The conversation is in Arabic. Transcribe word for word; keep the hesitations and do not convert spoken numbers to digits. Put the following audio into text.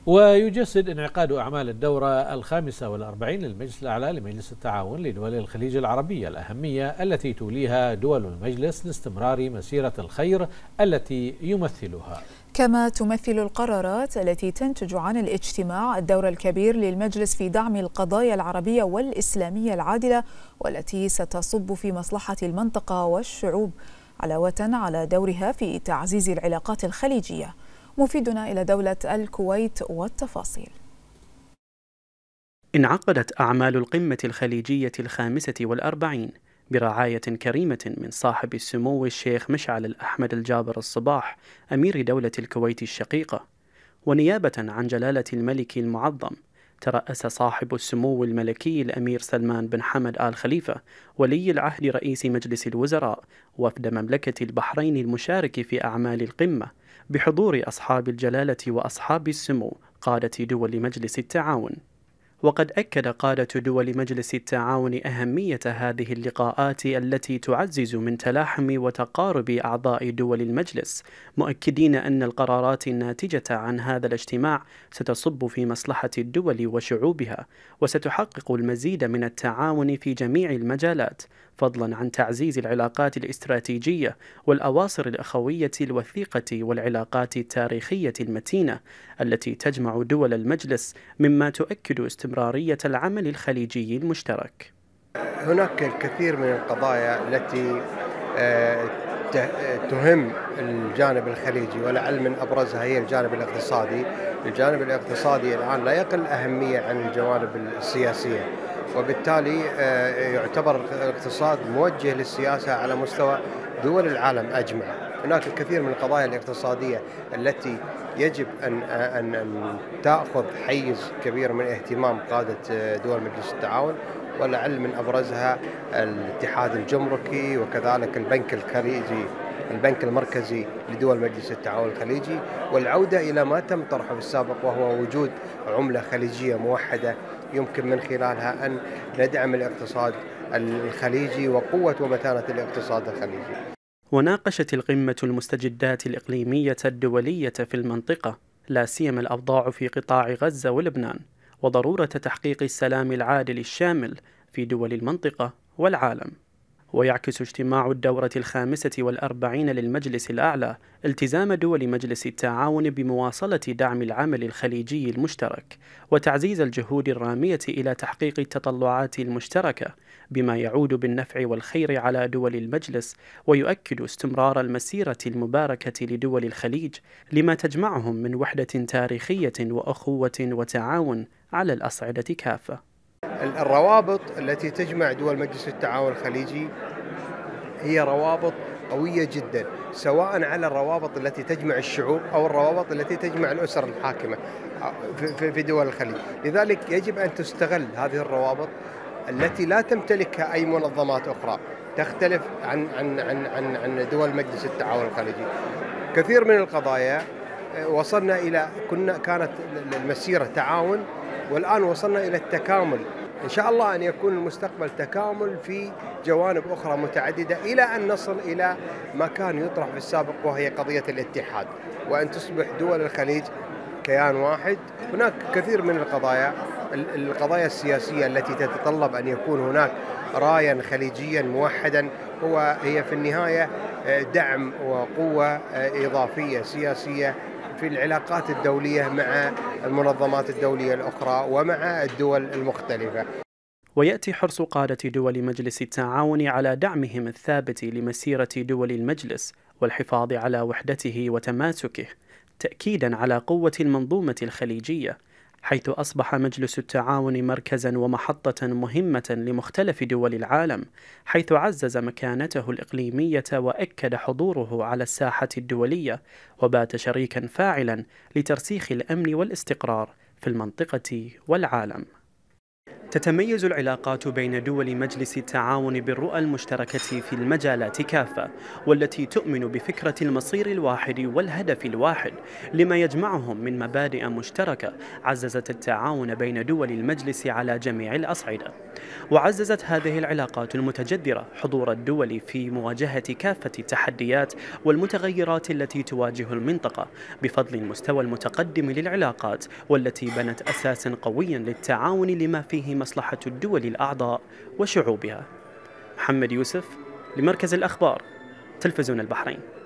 ويجسد انعقاد أعمال الدورة الخامسة والأربعين للمجلس الأعلى لمجلس التعاون لدول الخليج العربية الأهمية التي توليها دول المجلس لاستمرار مسيرة الخير التي يمثلها. كما تمثل القرارات التي تنتج عن الاجتماع الدور الكبير للمجلس في دعم القضايا العربية والإسلامية العادلة والتي ستصب في مصلحة المنطقة والشعوب، علاوة على دورها في تعزيز العلاقات الخليجية. مفيدنا إلى دولة الكويت والتفاصيل. انعقدت أعمال القمة الخليجية الخامسة والأربعين برعاية كريمة من صاحب السمو الشيخ مشعل الأحمد الجابر الصباح أمير دولة الكويت الشقيقة، ونيابة عن جلالة الملك المعظم ترأس صاحب السمو الملكي الأمير سلمان بن حمد آل خليفة ولي العهد رئيس مجلس الوزراء وفد مملكة البحرين المشارك في أعمال القمة بحضور أصحاب الجلالة وأصحاب السمو قادة دول مجلس التعاون. وقد أكد قادة دول مجلس التعاون أهمية هذه اللقاءات التي تعزز من تلاحم وتقارب أعضاء دول المجلس، مؤكدين أن القرارات الناتجة عن هذا الاجتماع ستصب في مصلحة الدول وشعوبها، وستحقق المزيد من التعاون في جميع المجالات، فضلا عن تعزيز العلاقات الاستراتيجية والأواصر الأخوية الوثيقة والعلاقات التاريخية المتينة التي تجمع دول المجلس، مما تؤكد استمرارية العمل الخليجي المشترك. هناك الكثير من القضايا التي تهم الجانب الخليجي، ولعل من أبرزها هي الجانب الاقتصادي. الجانب الاقتصادي الآن لا يقل أهمية عن الجوانب السياسية، وبالتالي يعتبر الاقتصاد موجه للسياسة على مستوى دول العالم أجمع. هناك الكثير من القضايا الاقتصادية التي يجب أن أن أن تأخذ حيز كبير من اهتمام قادة دول مجلس التعاون، ولعل من أبرزها الاتحاد الجمركي وكذلك البنك الخليجي البنك المركزي لدول مجلس التعاون الخليجي، والعودة إلى ما تم طرحه في السابق وهو وجود عملة خليجية موحدة يمكن من خلالها أن ندعم الاقتصاد الخليجي وقوة ومتانة الاقتصاد الخليجي. وناقشت القمة المستجدات الإقليمية الدولية في المنطقة، لا سيما الأوضاع في قطاع غزة ولبنان، وضرورة تحقيق السلام العادل الشامل في دول المنطقة والعالم. ويعكس اجتماع الدورة الخامسة والأربعين للمجلس الأعلى التزام دول مجلس التعاون بمواصلة دعم العمل الخليجي المشترك وتعزيز الجهود الرامية إلى تحقيق التطلعات المشتركة، بما يعود بالنفع والخير على دول المجلس، ويؤكد استمرار المسيرة المباركة لدول الخليج لما تجمعهم من وحدة تاريخية وأخوة وتعاون على الأصعدة كافة. الروابط التي تجمع دول مجلس التعاون الخليجي هي روابط قوية جدا، سواء على الروابط التي تجمع الشعوب أو الروابط التي تجمع الأسر الحاكمة في دول الخليج. لذلك يجب أن تستغل هذه الروابط التي لا تمتلكها أي منظمات أخرى تختلف عن عن عن عن عن دول مجلس التعاون الخليجي. كثير من القضايا وصلنا إلى كنا كانت المسيرة تعاون، والآن وصلنا إلى التكامل. إن شاء الله أن يكون المستقبل تكامل في جوانب أخرى متعددة إلى أن نصل إلى ما كان يطرح في السابق وهي قضية الاتحاد، وأن تصبح دول الخليج كيان واحد. هناك كثير من القضايا القضايا السياسية التي تتطلب أن يكون هناك رايا خليجيا موحدا، هو هي في النهاية دعم وقوة إضافية سياسية في العلاقات الدولية مع المنظمات الدولية الأخرى ومع الدول المختلفة. ويأتي حرص قادة دول مجلس التعاون على دعمهم الثابت لمسيرة دول المجلس والحفاظ على وحدته وتماسكه، تأكيدا على قوة المنظومة الخليجية، حيث أصبح مجلس التعاون مركزا ومحطة مهمة لمختلف دول العالم، حيث عزز مكانته الإقليمية وأكد حضوره على الساحة الدولية، وبات شريكا فاعلا لترسيخ الأمن والاستقرار في المنطقة والعالم. تتميز العلاقات بين دول مجلس التعاون بالرؤى المشتركة في المجالات كافة، والتي تؤمن بفكرة المصير الواحد والهدف الواحد لما يجمعهم من مبادئ مشتركة عززت التعاون بين دول المجلس على جميع الأصعدة. وعززت هذه العلاقات المتجذرة حضور الدول في مواجهة كافة التحديات والمتغيرات التي تواجه المنطقة بفضل المستوى المتقدم للعلاقات، والتي بنت أساسا قويا للتعاون لما فيه مصلحة الدول الأعضاء وشعوبها. محمد يوسف لمركز الأخبار، تلفزيون البحرين.